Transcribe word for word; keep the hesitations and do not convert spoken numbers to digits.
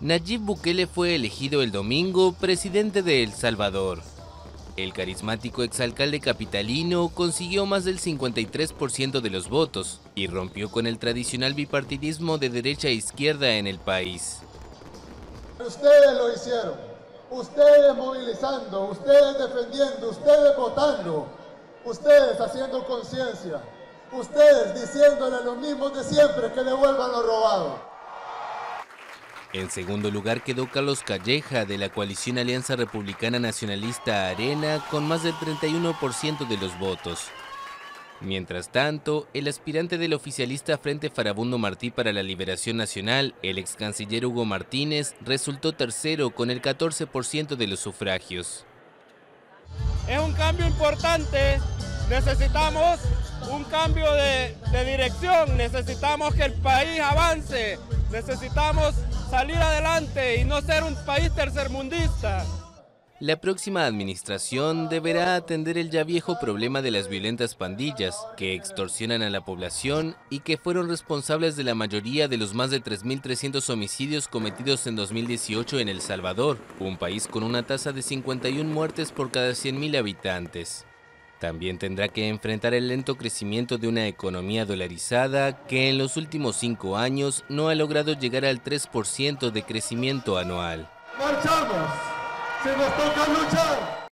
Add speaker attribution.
Speaker 1: Nayib Bukele fue elegido el domingo presidente de El Salvador. El carismático exalcalde capitalino consiguió más del cincuenta y tres por ciento de los votos y rompió con el tradicional bipartidismo de derecha e izquierda en el país.
Speaker 2: Ustedes lo hicieron, ustedes movilizando, ustedes defendiendo, ustedes votando, ustedes haciendo conciencia, ustedes diciéndole a los mismos de siempre que devuelvan lo robado.
Speaker 1: En segundo lugar quedó Carlos Calleja, de la coalición Alianza Republicana Nacionalista Arena, con más del treinta y uno por ciento de los votos. Mientras tanto, el aspirante del oficialista Frente Farabundo Martí para la Liberación Nacional, el ex canciller Hugo Martínez, resultó tercero con el catorce por ciento de los sufragios.
Speaker 3: Es un cambio importante, necesitamos un cambio de, de dirección, necesitamos que el país avance, necesitamos salir adelante y no ser un país tercermundista.
Speaker 1: La próxima administración deberá atender el ya viejo problema de las violentas pandillas que extorsionan a la población y que fueron responsables de la mayoría de los más de tres mil trescientos homicidios cometidos en dos mil dieciocho en El Salvador, un país con una tasa de cincuenta y una muertes por cada cien mil habitantes. También tendrá que enfrentar el lento crecimiento de una economía dolarizada que en los últimos cinco años no ha logrado llegar al tres por ciento de crecimiento anual.
Speaker 2: ¡Marchamos! ¡Se nos toca luchar!